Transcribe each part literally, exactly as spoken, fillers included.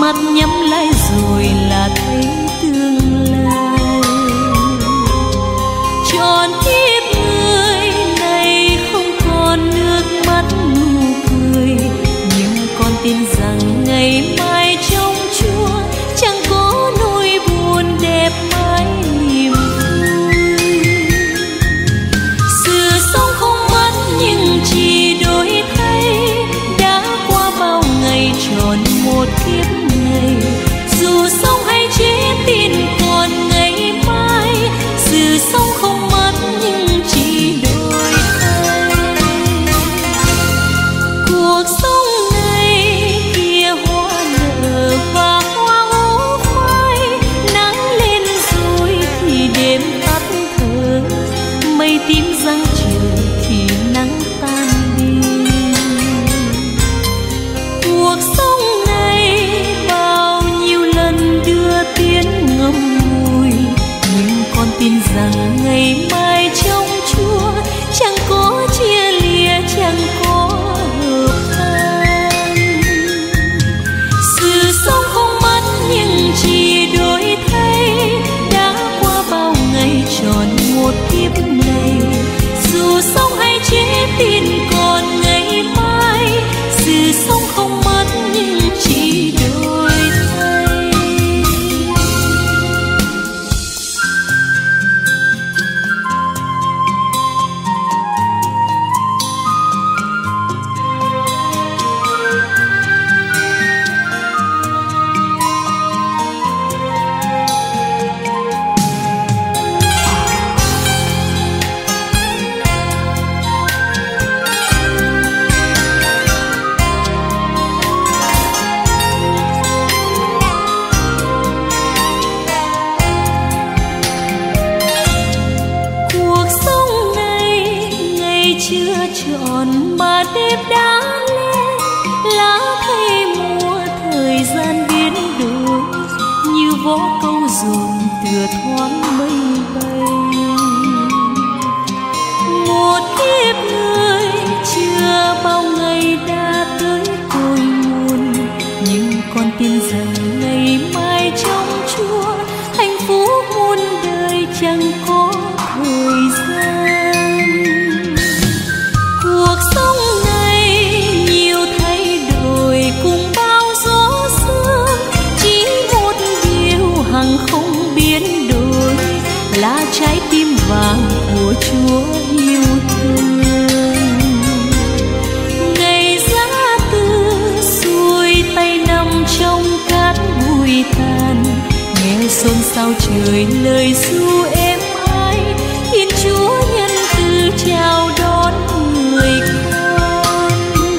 mắt nhắm lại rồi là thấy tương lai. Tròn kiếp người này không còn nước mắt nụ cười, nhưng con tin rằng ngày mai trong Chúa chẳng có nỗi buồn đẹp mãi niềm vui. Sự sống không mất nhưng chỉ đổi thay, đã qua bao ngày tròn một kiếp này. Dù sống hay chết tin còn ngày mai, sự sống không mất nhưng chỉ đổi thay. Cuộc sống này kia hoa nở và hoa ố phai, nắng lên rồi thì đêm tắt thở, mây tím giăng trời thì nắng tan đi. Cuộc sống này bao nhiêu lần đưa tiếng ngậm ngùi, nhưng con tin rằng ngày mai trong Chúa chẳng có chia lìa, chẳng có hợp tan. Sự sống không mất nhưng chỉ đổi thay, đã qua bao ngày tròn một kiếp này. Dù sống hay chết tin còn ngày mai, sự sống không mất nhưng chỉ đổi thay. Cuộc sống này ngày chưa tròn mà đêm đã lên, lá thay mùa thời gian biến đổi, như vó câu dồn tựa thoáng mây bay. Một kiếp người chưa bao ngày đã tới cội nguồn, nhưng con tin rằng ngày mai trong Chúa hạnh phúc muôn đời chẳng có thời gian. Cuộc sống này nhiều thay đổi cùng bao gió sương, chỉ một điều hằng không biến đổi là trái tim vàng của Chúa yêu thương. Ngày giá từ xuôi tay nằm trong cát bụi tàn, nghe xôn xao trời lời ru êm ái, Thiên Chúa nhân từ chào đón người con.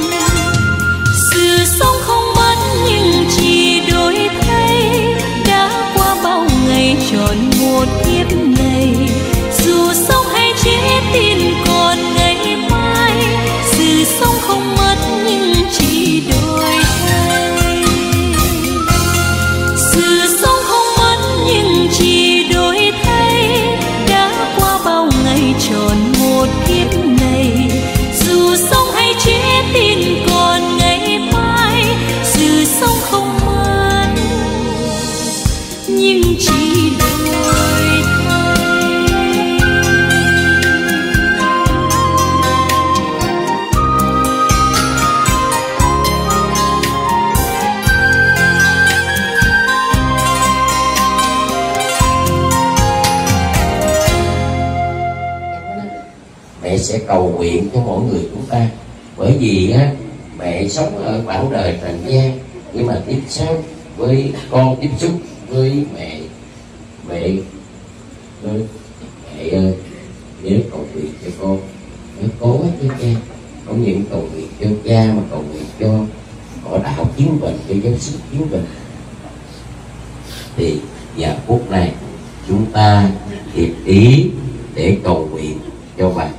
Sự sống không mất nhưng chỉ đổi thay, đã qua bao ngày tròn một kiếp này. Dù sống hay chết tin còn ngày mai, sự sống không mất nhưng chỉ đổi thay. Sự sống không mất nhưng chỉ đổi thay, đã qua bao ngày tròn một kiếp này. Dù sống hay chết tin còn ngày mai, sự sống không mất nhưng chỉ đổi thay. Mẹ sẽ cầu nguyện cho mỗi người chúng ta, bởi vì á mẹ sống ở bản đời trần gian, nhưng mà tiếp xúc với con, tiếp xúc với mẹ mẹ ơi, mẹ ơi, nhớ cầu nguyện cho con, nhớ cố hết cho cha, không những cầu nguyện cho cha mà cầu nguyện cho họ đạo chứng bệnh, cho giáo sức chứng bệnh. Thì giờ phút này chúng ta hiệp ý để cầu nguyện cho bà.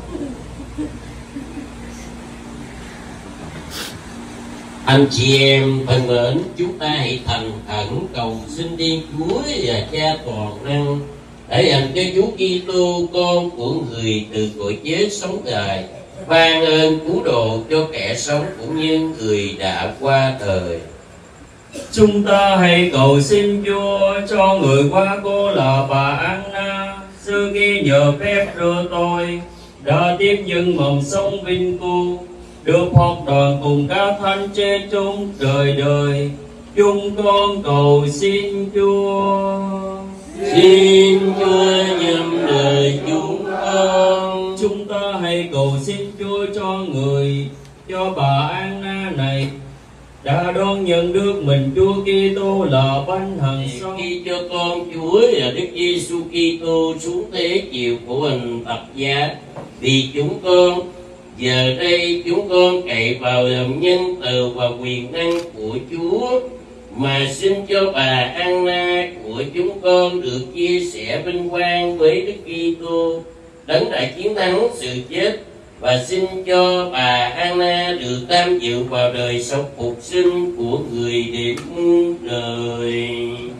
Anh chị em thân mến, chúng ta hãy thành khẩn cầu xin Thiên Chúa và Cha toàn năng để dành cho Chúa Kitô con của người từ cõi chết sống đời, ban ơn cứu độ cho kẻ sống cũng như người đã qua đời. Chúng ta hãy cầu xin Chúa cho người qua cô là bà Anna, sư ghi nhờ phép đưa tôi đã tiếp những mầm sống vinh cu, được hoạt đoàn cùng các thánh trên chúng đời đời. Chúng con cầu xin Chúa. Xin Chúa nhầm lời chúng con. Chúng ta hãy cầu xin Chúa cho người, cho bà Anna này đã đón nhận được mình Chúa Kitô là bánh hằng sống. Khi cho con Chúa là Đức Giêsu Kitô xuống thế chịu khổ hình thập giá vì chúng con, giờ đây chúng con cậy vào lòng nhân từ và quyền năng của Chúa mà xin cho bà Anna của chúng con được chia sẻ vinh quang với Đức Kitô đấng đã chiến thắng sự chết, và xin cho bà Anna được tham dự vào đời sống phục sinh của người đến đời.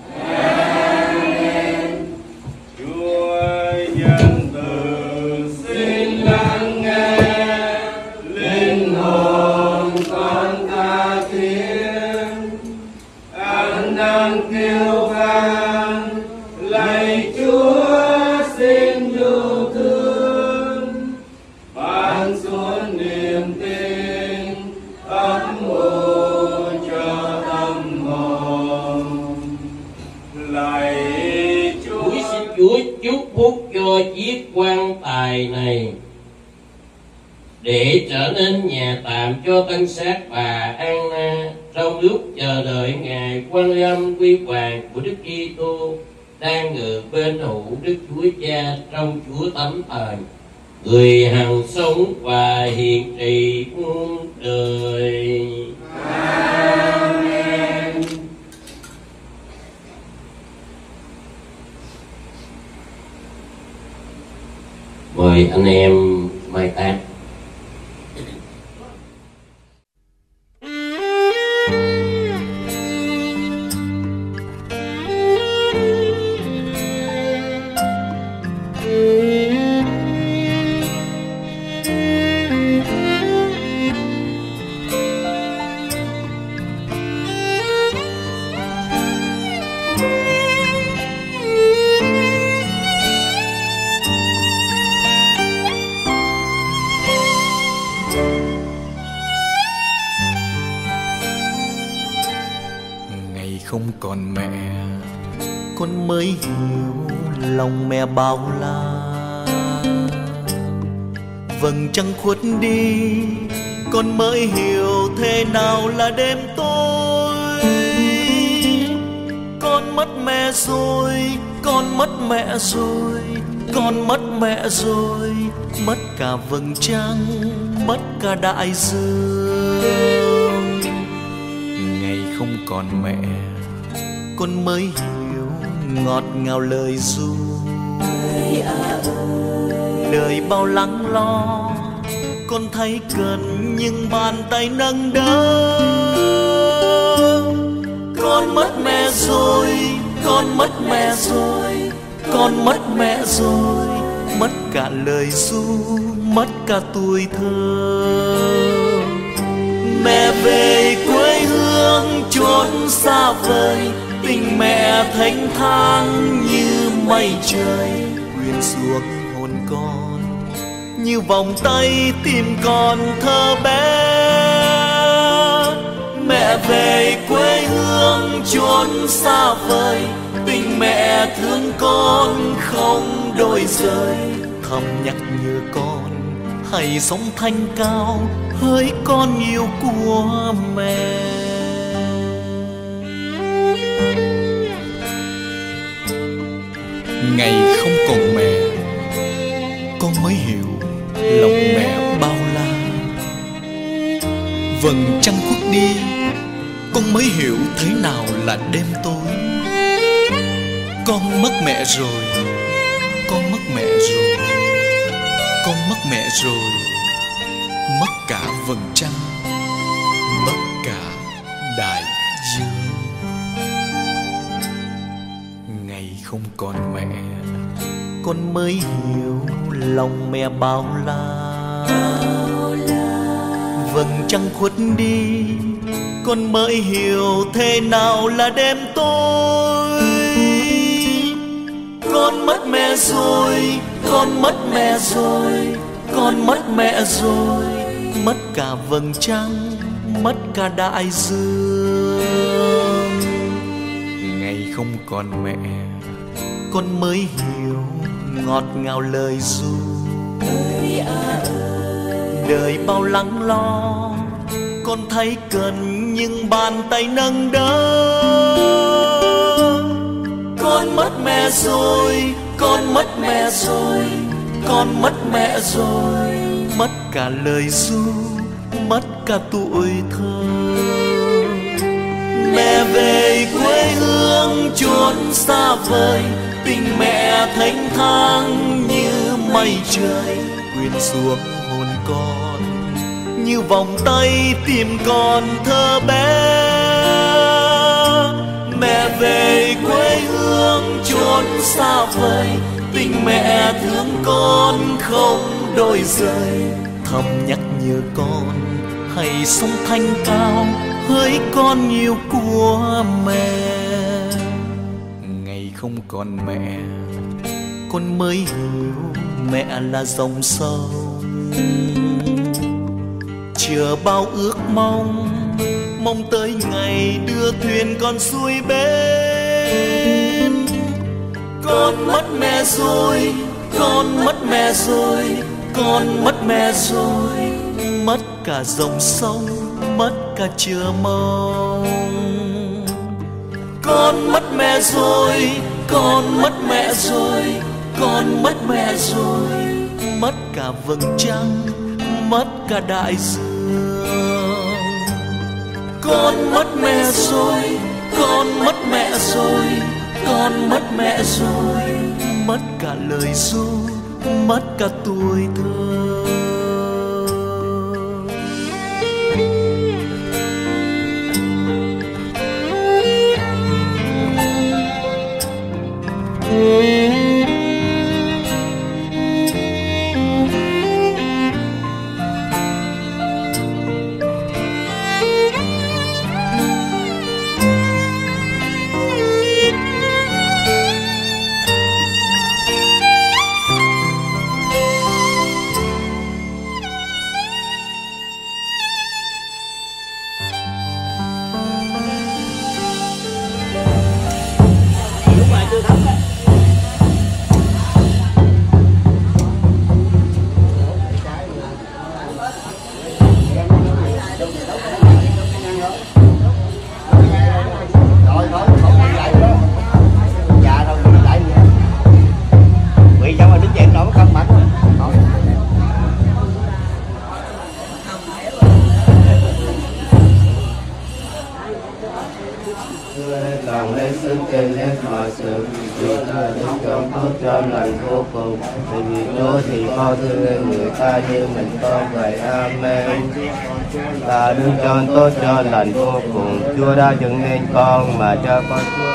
Amen. Chúa nhân từ xin lắng nghe linh hồn con tha thiết, ăn năn kêu van lạy Chúa xin yêu thương, ban xuống niềm tin ấm ủ cho tâm hồn. Lạy Chúa, Chúa xin Chúa chúc phúc cho chiếc quan tài này để trở nên nhà tạm cho thân xác bà Anna trong lúc chờ đợi ngày quan âm quy hoàng của Đức Kitô đang ngự bên hữu Đức Chúa Cha trong Chúa Thánh Thần, người hằng sống và hiện trị muôn đời. Amen. Mời anh em mai táng. Không còn mẹ, con mới hiểu lòng mẹ bao la. Vầng trăng khuất đi, con mới hiểu thế nào là đêm tối. Con mất mẹ rồi, con mất mẹ rồi, con mất mẹ rồi, mất cả vầng trăng, mất cả đại dương. Ngày không còn mẹ, con mới hiểu ngọt ngào lời ru. Đời bao lắng lo, con thấy cần những bàn tay nâng đỡ. Con mất mẹ rồi, con mất mẹ rồi, con mất mẹ rồi, mất cả lời ru, mất cả tuổi thơ. Mẹ về quê hương chốn xa vời, tình mẹ thênh thang như mây trời quyện xuống hồn con, như vòng tay tìm con thơ bé. Mẹ về quê hương chốn xa vời, tình mẹ thương con không đổi rời, thầm nhắc nhở con hãy sống thanh cao hỡi con yêu của mẹ. Ngày không còn mẹ, con mới hiểu lòng mẹ bao la. Vầng trăng khuất đi, con mới hiểu thế nào là đêm tối. Con mất mẹ rồi, con mất mẹ rồi, con mất mẹ rồi, mất cả vầng trăng, mất cả đại dương. Ngày không còn mẹ, con mới hiểu lòng mẹ bao la. Vầng trăng khuất đi, con mới hiểu thế nào là đêm tối. Con mất mẹ rồi, con mất mẹ rồi, con mất mẹ rồi, mất cả vầng trăng, mất cả đại dương. Ngày không còn mẹ, con mới hiểu ngọt ngào lời ru. ơi à ơi, Đời bao lắng lo, con thấy cần những bàn tay nâng đỡ. Con mất mẹ rồi, con mất mẹ rồi, con mất mẹ rồi, mất cả lời ru, mất cả tuổi thơ. Mẹ về quê hương chốn xa vời, tình mẹ thênh thang như mây trời, quyện xuống hồn con như vòng tay tìm con thơ bé. Mẹ về quê hương chốn xa vời, tình mẹ thương con không đôi rời, thầm nhắc nhở con hãy sống thanh cao hỡi con yêu của mẹ. Ngày không còn mẹ, con mới hiểu mẹ là dòng sông, chờ bao ước mong, mong tới ngày đưa thuyền con xuôi bên. Con mất mẹ rồi, con mất mẹ rồi, con mất mẹ rồi, mất cả dòng sông, mất cả chờ mong. Con mất mẹ rồi, con mất mẹ rồi, con mất mẹ rồi, mất cả vầng trăng, mất cả đại dương. Con mất mẹ rồi, con mất mẹ rồi, con mất mẹ rồi, mất cả lời ru, mất cả tuổi thơ. Lòng lấy sức trên hết mọi sự, vì ta đến trong tốt cho lành vô cùng. Vì vì Chúa thì con thương nên người ta như mình con vậy. Amen. Ta đứng cho tốt cho lành vô cùng. Chúa đã dựng nên con mà cho con Chúa.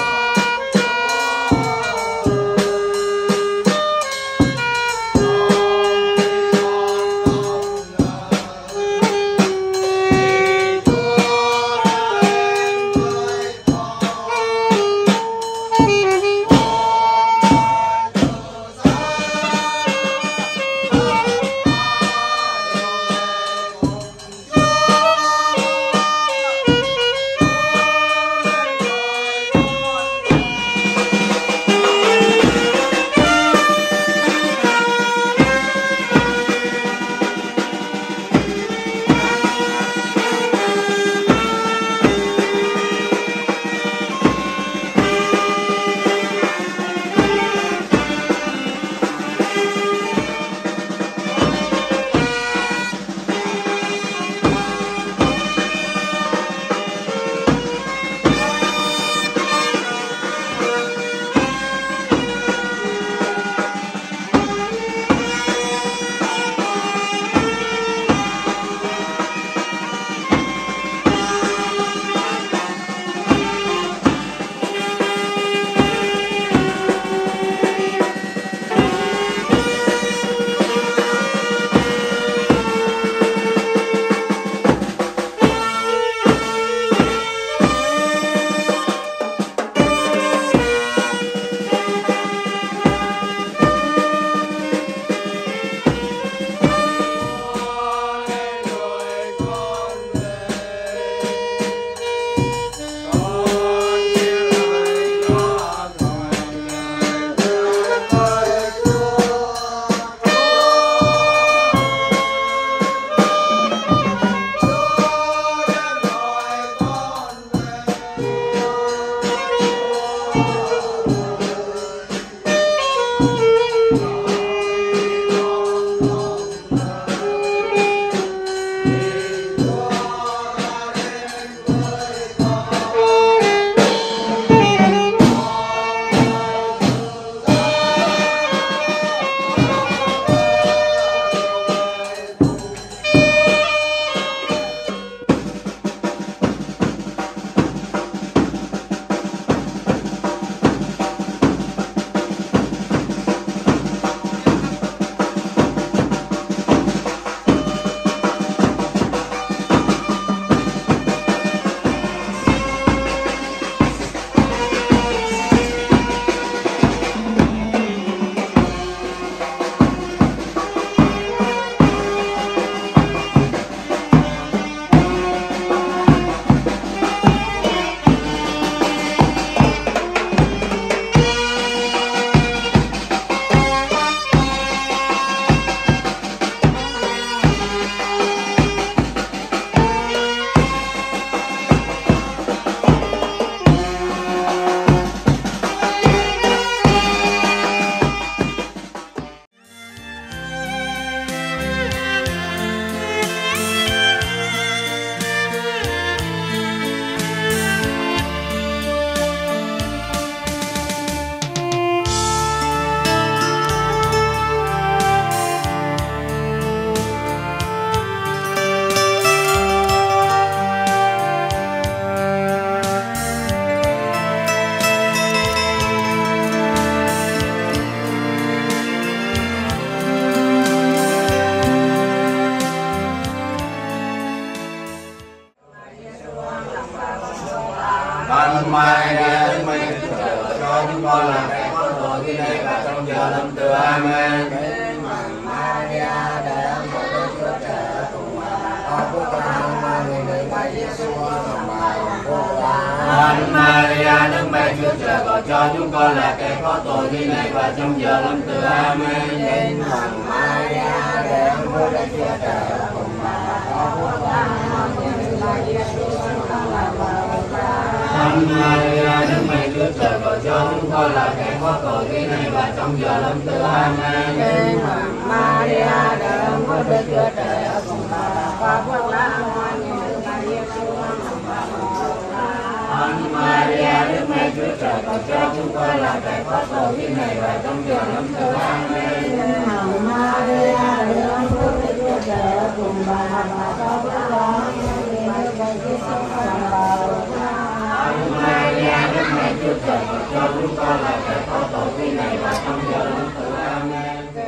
lâm từ. Amen. Kính mừng Maria, để ơn của Đức Chúa Trời cùng bà, con phúc con hương mang người nữ Chúa Giêsu cùng bà cùng phúc là. Thánh Maria, Đức Mẹ Chúa Trời, cầu cho chúng con là kẻ có tội khi này và trong giờ lâm tử. Amen. Kính mừng Maria, để ơn của Đức Chúa Trời cùng bà, con phúc là người nữ Chúa Giêsu cùng bà cùng là. Thánh Maria, Đức Mẹ Chúa Trời, cầu cho chúng con là kẻ có tội khi này và trong giờ lâm tử. Amen. Kính mừng Maria, để ơn của Đức Chúa Trời cùng bà, con phúc là người nữ Chúa Giêsu cùng bà cùng là. Thánh Maria, Đức Mẹ Chúa Trời, cầu cho chúng con là kẻ có tội khi này và trong giờ lâm tử. Amen. Kính mừng Maria, để ơn của Đức Chúa Trời cùng bà, con phúc là người nữ Chúa Giêsu cùng bà cùng là. Thánh Maria, Đức Mẹ Chúa Trời, cầu cho chúng con là kẻ có tội khi này và trong giờ lâm tử. Amen.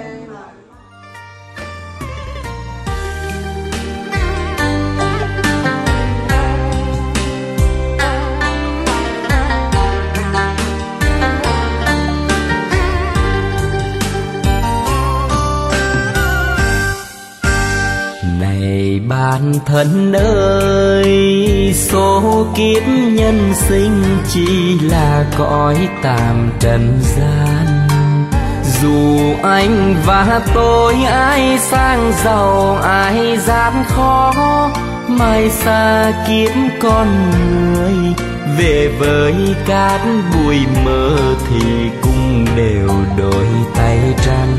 Này bạn thân ơi, số kiếp nhân sinh chỉ là cõi tạm trần gian. Dù anh và tôi ai sang giàu ai gian khó, mai xa kiếp con người, về với cát bụi mơ thì cũng đều đôi tay trắng.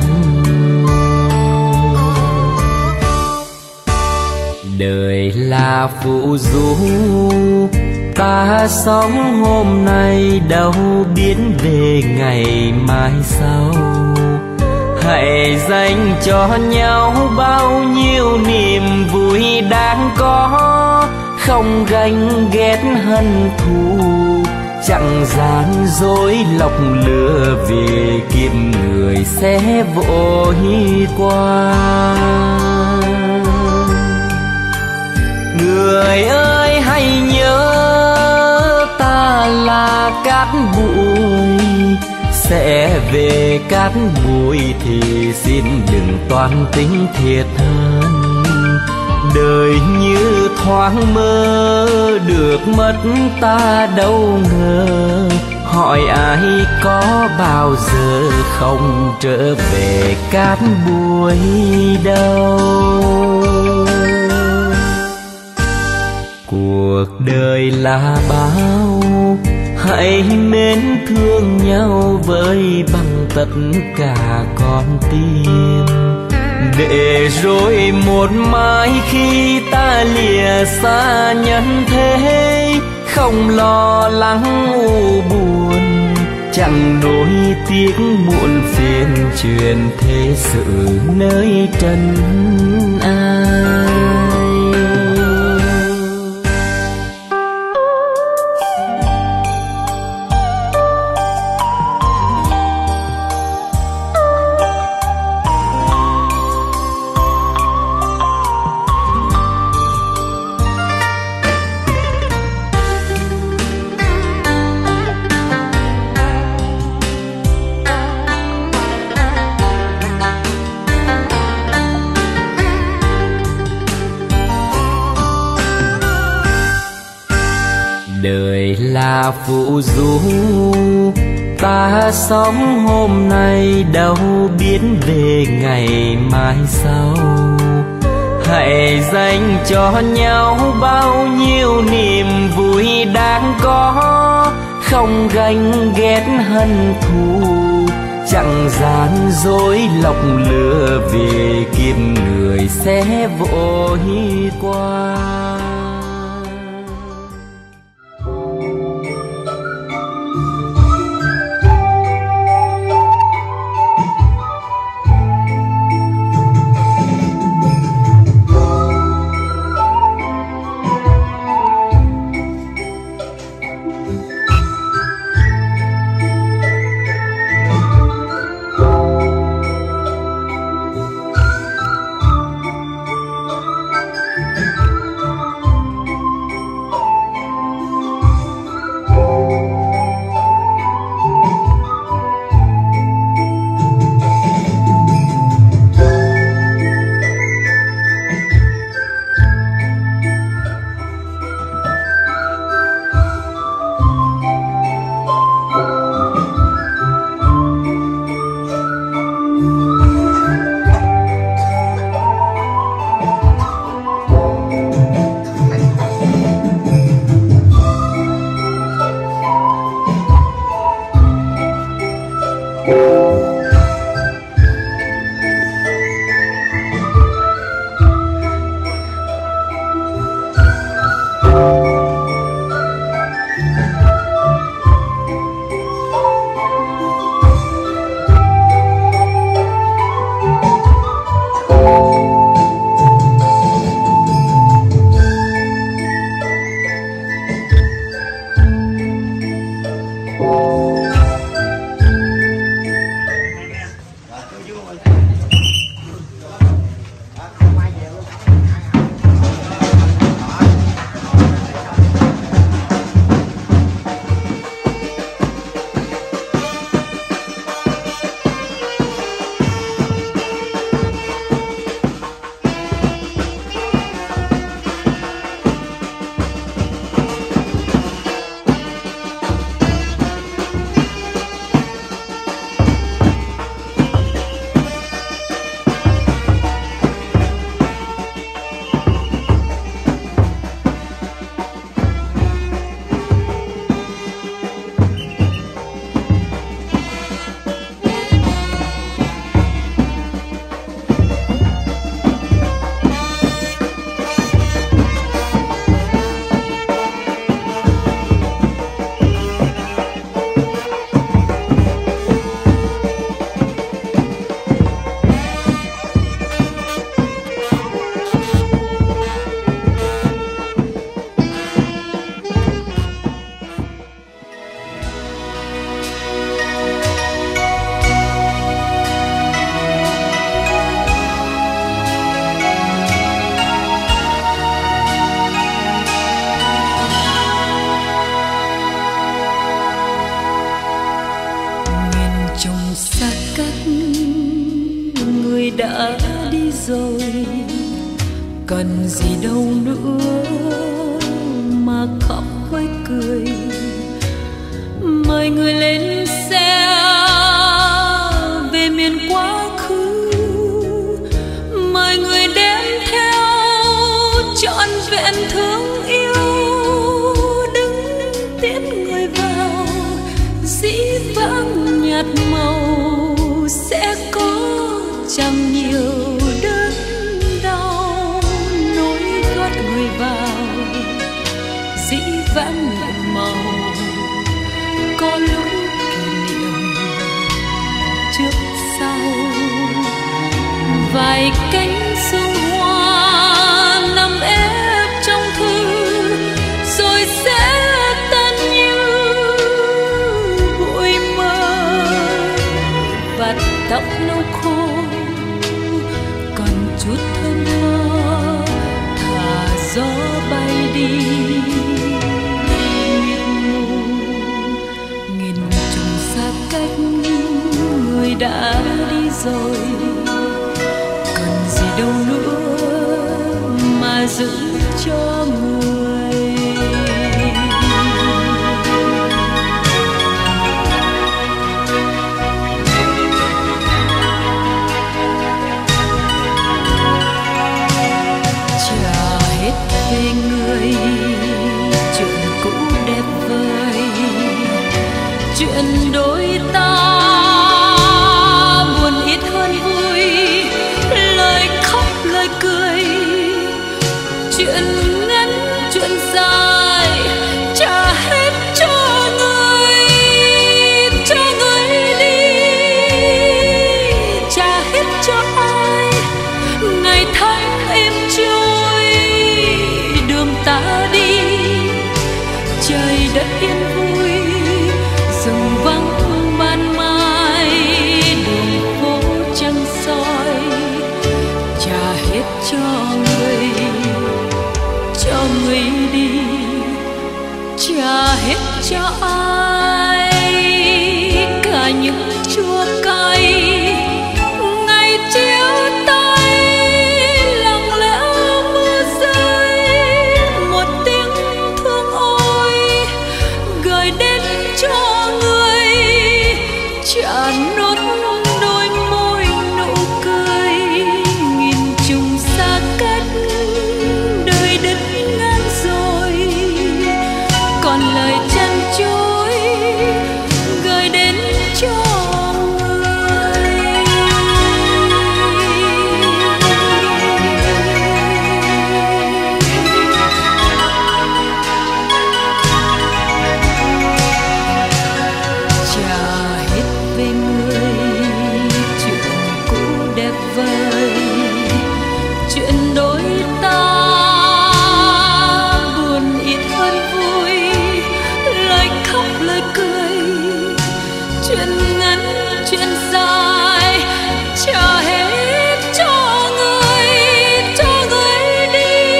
Đời là phù du, ta sống hôm nay đâu biết về ngày mai sau. Hãy dành cho nhau bao nhiêu niềm vui đáng có, không ganh ghét hận thù, chẳng gian dối lọc lừa, vì kiếp người sẽ vội qua. Người ơi hãy nhớ, ta là cát bụi, sẽ về cát bụi thì xin đừng toan tính thiệt hơn. Đời như thoáng mơ, được mất ta đâu ngờ, hỏi ai có bao giờ không trở về cát bụi đâu. Cuộc đời là bao, hãy mến thương nhau với bằng tất cả con tim, để rồi một mai khi ta lìa xa nhân thế, không lo lắng u buồn, chẳng nỗi tiếc muộn phiền, truyền thế sự nơi trần ai. Đời là phù du, ta sống hôm nay đâu biết về ngày mai sau. Hãy dành cho nhau bao nhiêu niềm vui đáng có, không ganh ghét hận thù, chẳng gian dối lọc lừa, vì kiếp người sẽ vội qua. người đã đi rồi, cần gì đâu nữa mà khóc với cười. Mời người lên xe về miền quá khứ, mời người đem theo trọn vẹn thương yêu. Đứng tiễn người vào dĩ vãng nhạt màu, sẽ có chẳng nhiều đớn đau. Nối gót người vào dĩ vãng nhạt màu, có lúc kỷ niệm trước sau. Vài cánh sương hoa nằm ép trong thư, rồi sẽ tan như bụi mơ. Và tóc nâu khô còn chút thơm mơ, thả gió bay đi. Người đã đi rồi, cần gì đâu nữa mà giữ cho người. Chả hết về người, chuyện cũ đẹp vời, chuyện đôi ta chuyện ngắn chuyện dài, trả hết cho người, cho người đi, trả hết cho ai. Ngày tháng êm trôi, đường ta đi, trời đất yên vui, rừng vắng ban mai, đường phố trăng soi. Trả hết cho người, cho người đi, trả hết cho ai. Cả những chua cay ngày chia tay, lặng lẽ mưa rơi một tiếng thương ôi, gửi đến cho người. Trả nốt đôi môi nụ cười, nghìn trùng xa cách đời đất ngàn rồi. Còn lời chăn chối gửi đến cho người. Trả hết về người, chuyện cũ đẹp vời, chuyện đôi ta buồn ít hơn vui. Lời khóc lời cười, chuyện ngắn chuyện dài, trả hết cho người, cho người đi,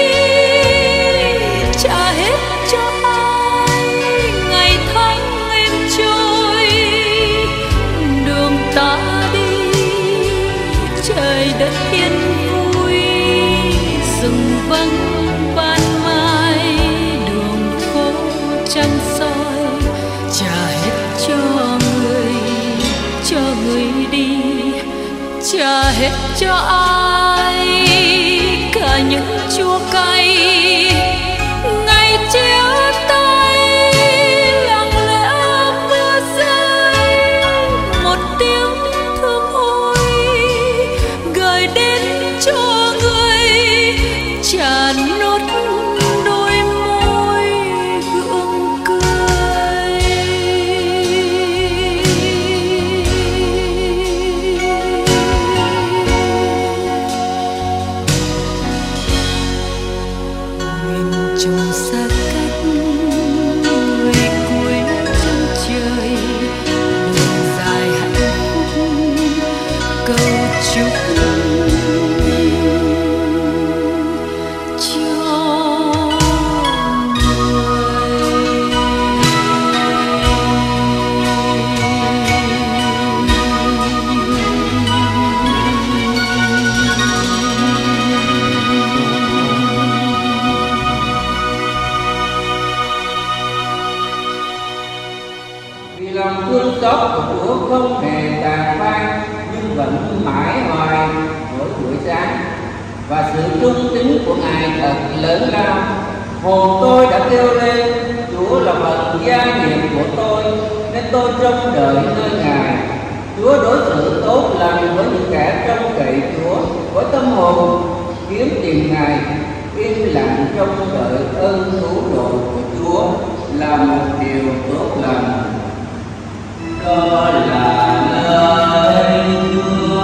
trả hết cho ai. Ngày tháng êm trôi, đường ta đi, trời đất yên vui, rừng vắng ban mai, đường phố trăng soi. Trả hết cho người, cho người đi, trả hết cho ai. Cả những chua cay ngày chia tay, lặng lẽ mưa rơi một tiếng thương ôi, gửi đến cho người. Trả nốt đôi môi gượng cười. Nghìn trùng xa cách không hề tàn vang nhưng vẫn mãi hoài mỗi buổi sáng. Và sự trung tín của Ngài thật lớn lao. Hồn tôi đã kêu lên, Chúa là phần gia nghiệp của tôi, nên tôi trông đợi nơi Ngài. Chúa đối xử tốt lành với những kẻ trông cậy Chúa, với tâm hồn kiếm tìm Ngài. Im lặng trông đợi ơn cứu độ của Chúa là một điều tốt lành. Đó là lời Chúa.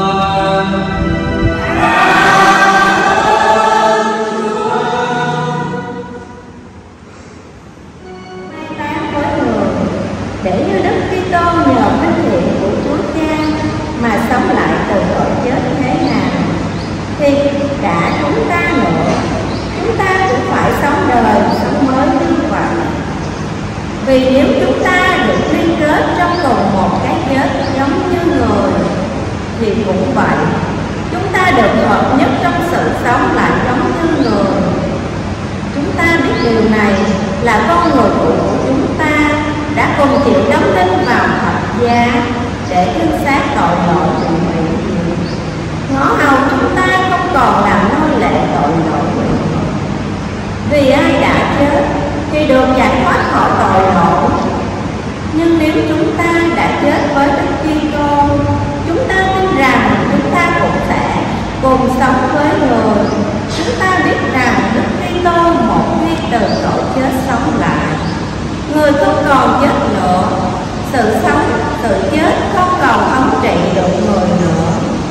Để như Đức Kitô nhờ vinh hiển của Chúa Cha mà sống lại từ cõi chết thế nào, thì cả chúng ta nữa, chúng ta cũng phải sống đời sống mới như vậy. Vì nếu chúng ta được liên kết trong cùng một cái chết giống như người, thì cũng vậy, chúng ta được hợp nhất trong sự sống lại giống như người. Chúng ta biết điều này là con người cũ của chúng ta đã cùng chịu đóng đinh vào thập giá để thương xác tội lỗi của mình. Ngõ hầu chúng ta không còn làm nô lệ tội lỗi mình. Vì ai đã chết thì được giải thoát khỏi tội lỗi. Nhưng nếu chúng ta đã chết với Đức Kitô, chúng ta tin rằng chúng ta cũng sẽ cùng sống với người. Chúng ta biết rằng Đức Kitô một khi từ cõi chết sống lại, người không còn chết nữa, sự sống, sự chết không còn thống trị được người nữa.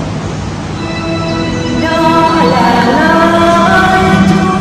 Đó là lời Chúa.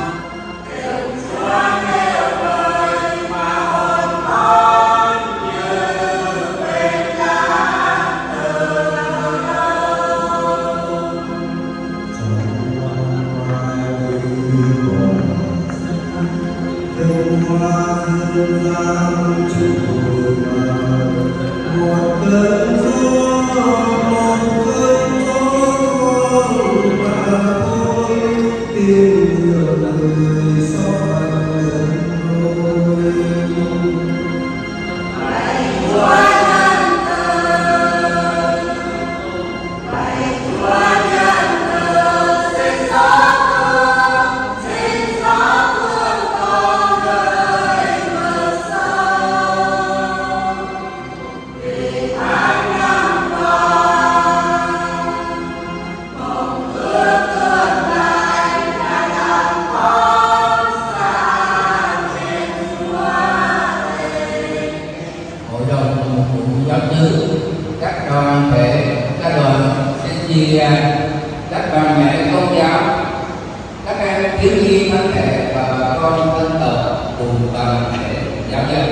Các bà mẹ công giáo, các em thiếu nhi thân thể và con dân tộc cùng toàn thể giáo dân.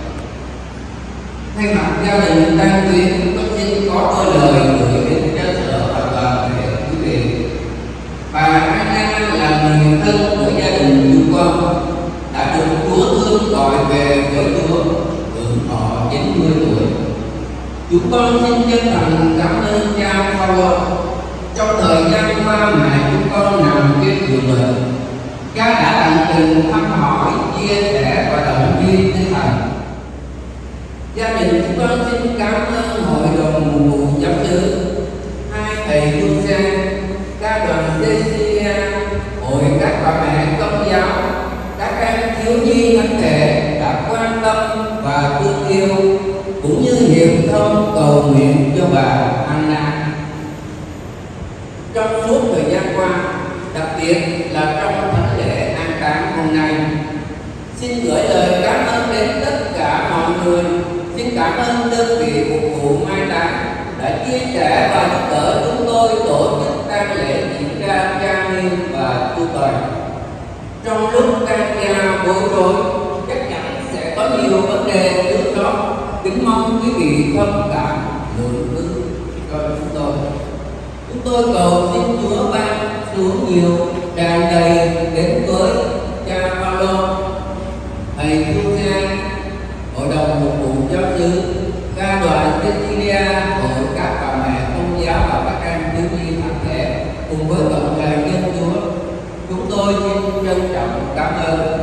Thay mặt gia đình Tăng Quyến, tôi xin có đôi lời gửi đến cơ sở và toàn thể quý vị. Bà Anna là người thân của gia đình chúng con, đã được Chúa thương gọi về với Chúa, hưởng thọ chín mươi tuổi. Chúng con xin chân thành cảm ơn cha Phaolô. Trong thời gian qua mẹ chúng con nằm trên giường bệnh, cha đã tận tình thăm hỏi, chia sẻ và động viên tinh thần. Gia đình chúng con xin cảm ơn hội đồng mục vụ giáo xứ, hai thầy tu gia, ca đoàn Cecilia, hội các bà mẹ công giáo, các em thiếu nhi thân thể đã quan tâm và thương yêu, cũng như hiệp thông cầu nguyện cho bà Anna. Trong suốt thời gian qua, đặc biệt là trong thánh lễ an táng hôm nay, xin gửi lời cảm ơn đến tất cả mọi người. Xin cảm ơn đơn vị phục vụ mai táng đã chia sẻ và giúp đỡ chúng tôi tổ chức tang lễ diễn ra trang nghiêm và chu toàn. Trong lúc các nhà bối rối, chắc chắn sẽ có nhiều vấn đề trước đó. Kính mong quý vị thông cảm lượng thứ cho chúng tôi. Chúng tôi cầu xin Chúa ban xuống nhiều tràn đầy đến với cha Phaolô, thầy tu gia, hội đồng mục vụ giáo xứ, ca đoàn Cecilia, hội các bà mẹ công giáo và các em thiếu nhi thân thể cùng với cộng đoàn nhân Chúa. Chúng tôi xin trân trọng cảm ơn.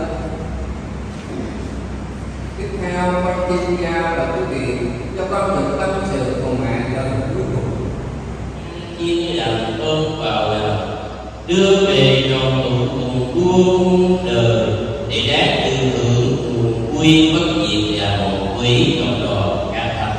Tiếp theo con xin cha và quý vị cho con được tâm sự nhiên làm ơn vào lòng, đưa về nòng tù cùng buông đời, để đáng tự hưởng cùng quy bất diệt là một quý cộng đoàn ca thập.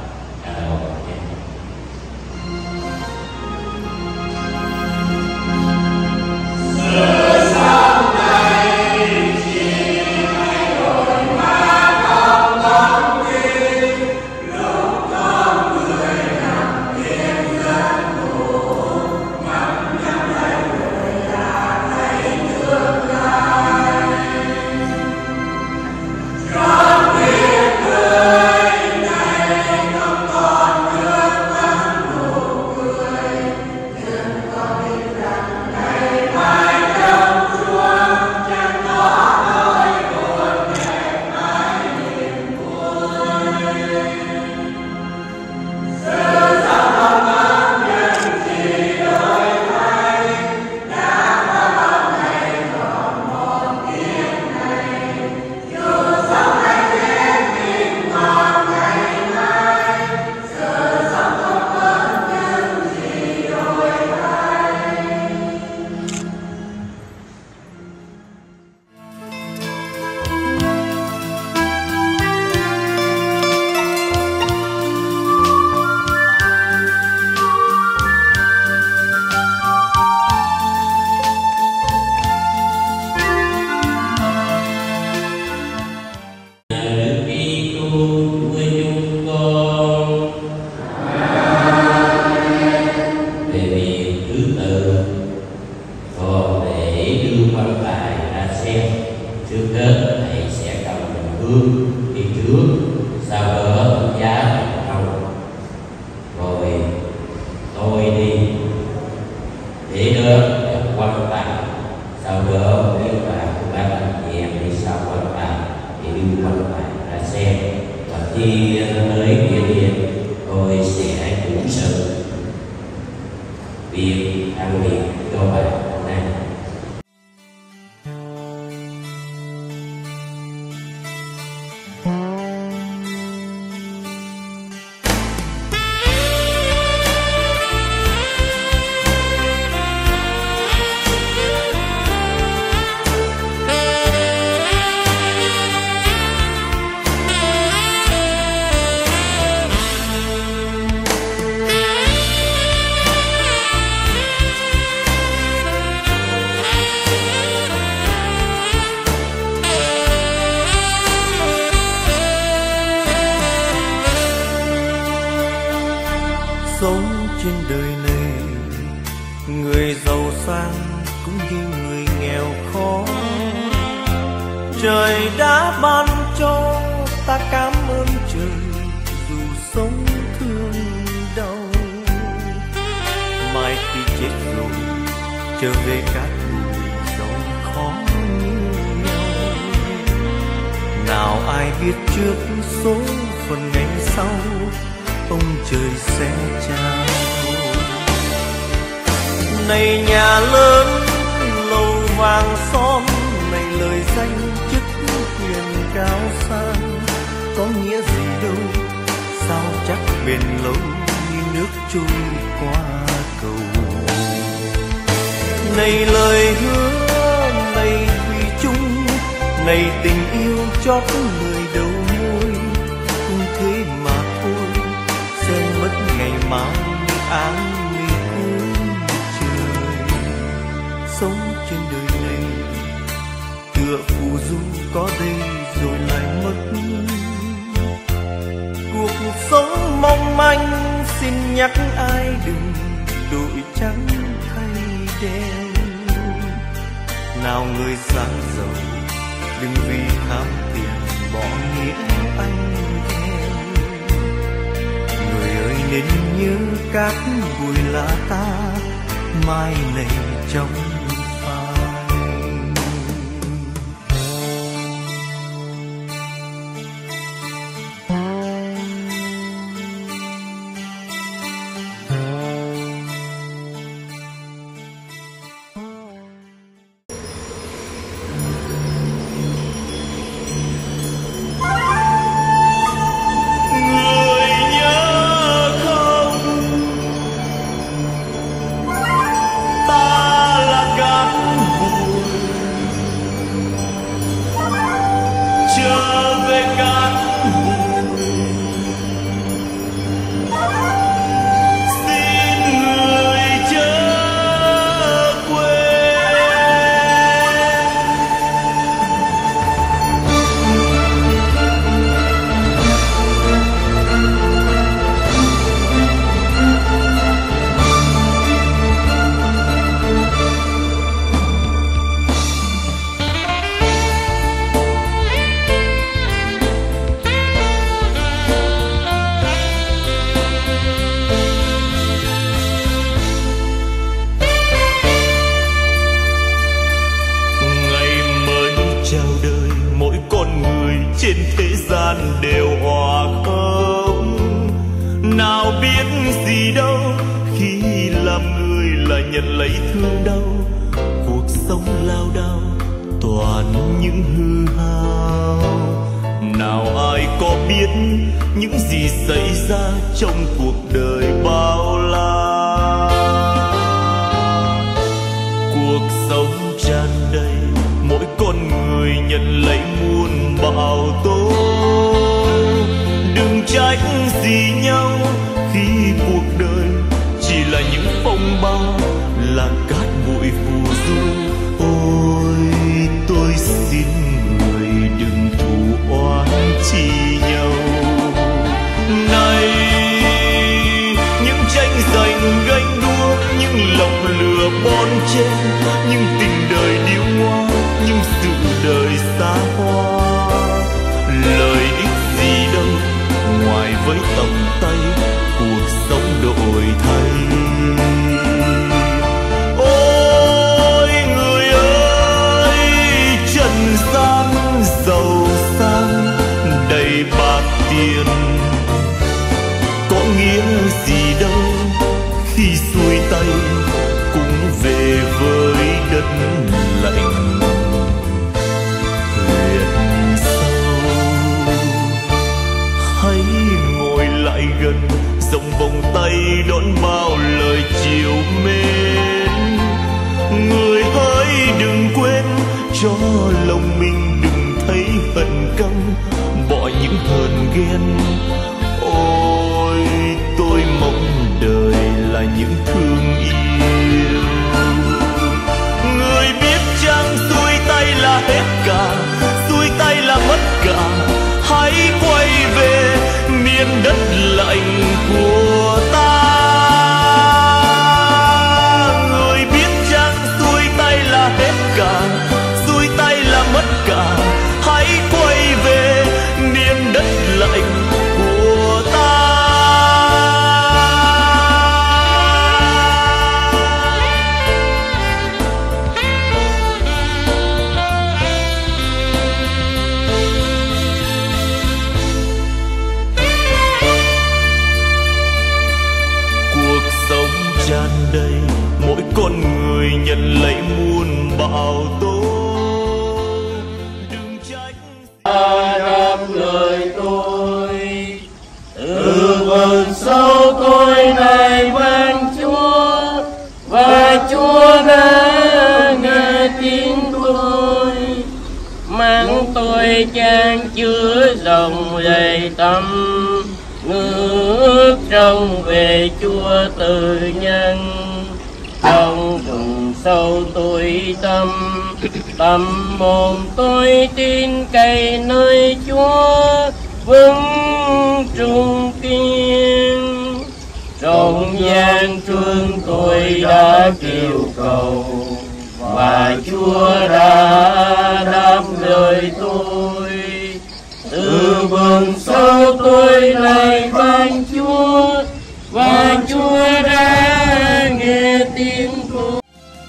Sống trên đời này, người giàu sang cũng như người nghèo khó. Trời đã ban cho ta cảm ơn trời, dù sống thương đau. Mai khi chết rồi trở về cát bụi giàu khó như nhau. Nào ai biết trước số phận ngày sau, ông trời sẽ trao. Này nhà lớn lầu vàng son, này lời danh chức quyền cao sang, có nghĩa gì đâu, sao chắc bền lâu như nước trôi qua cầu. Này lời hứa, này thủy chung, này tình yêu chót người đầu môi, không thế mà thôi, sẽ mất ngày mai như áng mây cuối trời. Sống trên đời này tựa phù du, có đây rồi lại mất. Cuộc sống mong manh xin nhắc ai đừng đổi trắng thay đen. Nào người sáng giàu đừng vì tham tiền bỏ nghĩa anh em. Người ơi nên nhớ các bụi lá ta mai này trong là nhận lấy thương đau. Cuộc sống lao đao toàn những hư hao. Nào ai có biết những gì xảy ra trong cuộc đời bao la. Cuộc sống tràn đầy mỗi con người nhận lấy muôn bão tố. Đừng trách gì nhau khi cuộc đời chỉ là những phong ba, là cát bụi phù du. Ôi tôi xin người đừng thù oán chi nhau. Này những tranh giành ganh đua, những lòng lừa bon chen, những tình đời điêu ngoa, những sự đời xa hoa. Lợi ích gì đâu ngoài với tầm tay cuộc sống đổi thay. Ôi người ơi, trần gian giàu sang đầy bạc tiền, có nghĩa gì đâu khi xuôi tay cũng về với đất lạnh. Huyệt sâu hãy ngồi lại gần, rộng vòng tay đón bao lời chiều mến. Người hỡi đừng quên cho lòng mình đừng thấy hận căm, bỏ những hờn ghen. Ôi tôi mong đời là những thương yêu. Người biết chăng xuôi tay là hết cả, xuôi tay là mất cả. Hãy quay về miền đất lạnh của ta. Người biết chăng xuôi tay là hết cả, xuôi tay là mất cả. Hãy quay về miền đất lạnh của ta. Tràn đầy mỗi con người nhận lấy muôn bão tố. Đừng trách đáp lời tôi từ vườn sâu tôi này van Chúa, và Chúa đã nghe tiếng tôi. Mang tôi chan chứa dòng đầy tâm, ngước trông về Chúa từ nhân. Trong vùng sâu tôi tâm, tâm hồn tôi tin cậy nơi Chúa vững trung kiên. Trong gian truân tôi đã kêu cầu, và Chúa đã đáp lời tôi. Từ vườn sâu tôi lại van Chúa, và Chúa đã nghe tiếng tôi.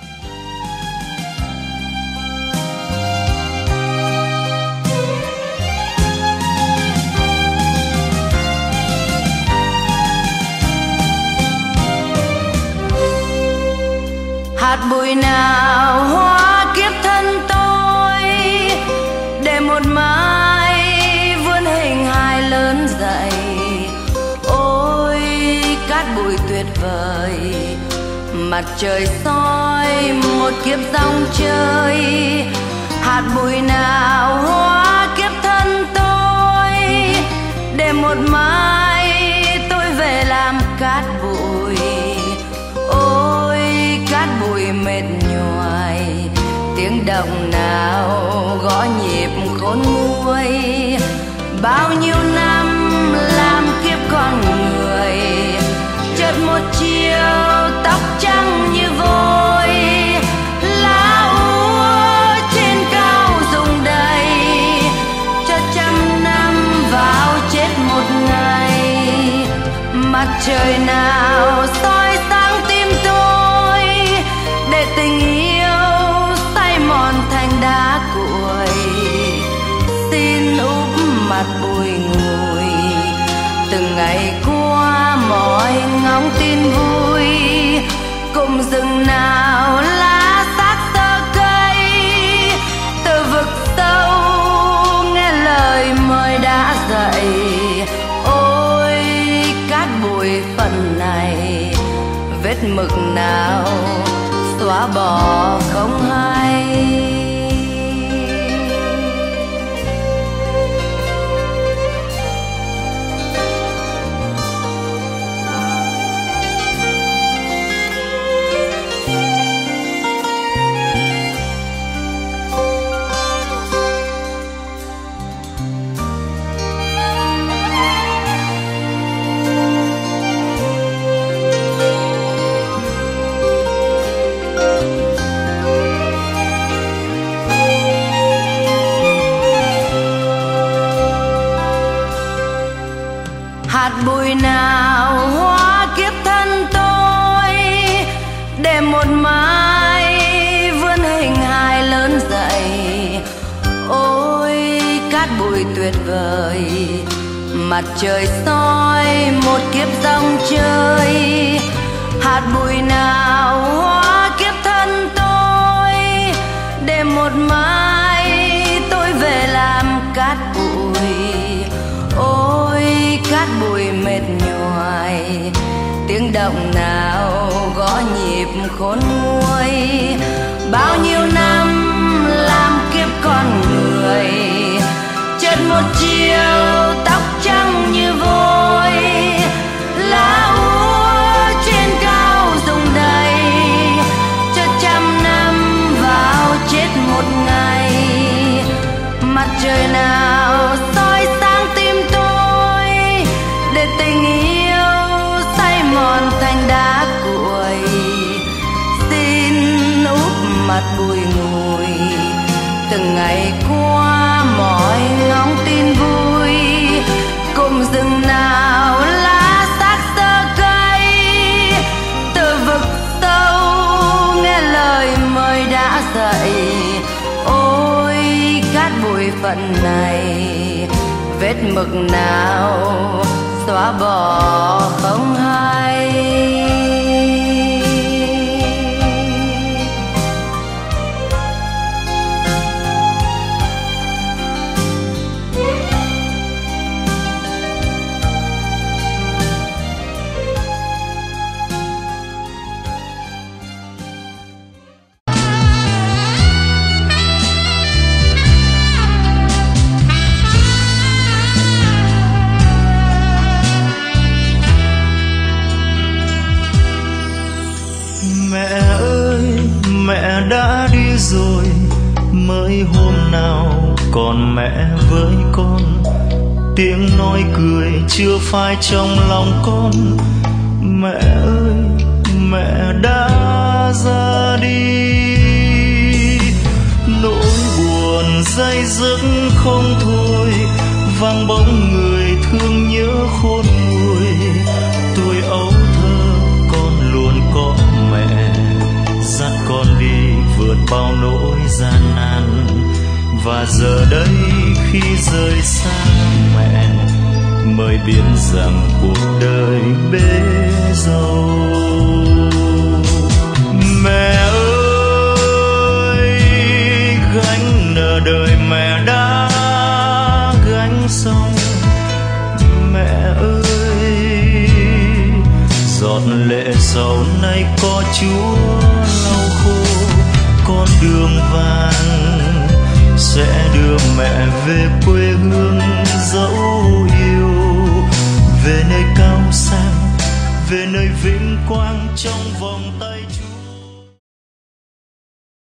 Hạt bụi nào hóa kiếp thân tôi, để một mai vươn hình hài lớn dậy. Ôi cát bụi tuyệt vời, mặt trời soi một kiếp dòng chơi. Hạt bụi nào hóa kiếp thân tôi, để một mai tôi về làm cát bụi. Ôi cát bụi mệt nhoài, tiếng động nào gõ nhịp khôn nguôi. Bao nhiêu năm làm kiếp con người, chợt một chiều tóc trắng như vôi. Lá úa trên cao rụng đầy, cho trăm năm vào chết một ngày. Mặt trời nào soi sáng tim tôi, để tình yêu say mòn thành đá cuội. Xin úp mặt bụi ngùi, từng ngày qua mọi ngóng tin vui. Cũng cùng rừng nào lá xác tơ cây, từ vực sâu nghe lời mời đã dậy. Ôi cát bụi phần này, vết mực nào xóa bỏ không hay. Hạt bụi nào hóa kiếp thân tôi, để một mai vươn hình hài lớn dậy. Ôi cát bụi tuyệt vời, mặt trời soi một kiếp dòng chơi. Hạt bụi nào hóa kiếp thân tôi, để một mai tôi về làm cát bụi. Ôi cát bụi mệt nhoài, tiếng động nào gõ nhịp khôn nguôi. Bao nhiêu năm làm kiếp con người, chợt một chiều tóc trắng như vôi. Lá úa trên cao rụng đầy, chợt trăm năm vào chết một ngày. Mặt trời nào soi sáng tim tôi, để tình yêu say mòn thành đá cuội. Xin úp mặt bụi ngùi, từng ngày qua mỏi ngóng tin vui. Cùng rừng nào lá xác tơ cây, từ vực sâu nghe lời mời đã dậy. Ôi cát bụi phận này, vết mực nào xóa bỏ không hay. Mẹ đã đi rồi, mới hôm nào còn mẹ với con. Tiếng nói cười chưa phai trong lòng con. Mẹ ơi, mẹ đã ra đi. Nỗi buồn dây dứt không thôi, vang bóng người thương nhớ khôn nguôi. Tuổi ấu thơ con luôn có mẹ, dắt con đi vượt bao nỗi gian nan. Và giờ đây khi rời xa mẹ, mới biết rằng cuộc đời bế dâu. Mẹ ơi, gánh nợ đời mẹ đã gánh xong. Mẹ ơi, giọt lệ sầu nay có Chúa lau khô. Con đường vàng sẽ đưa mẹ về quê hương dẫu yêu, về nơi cao sang, về nơi vinh quang trong vòng tay Chúa.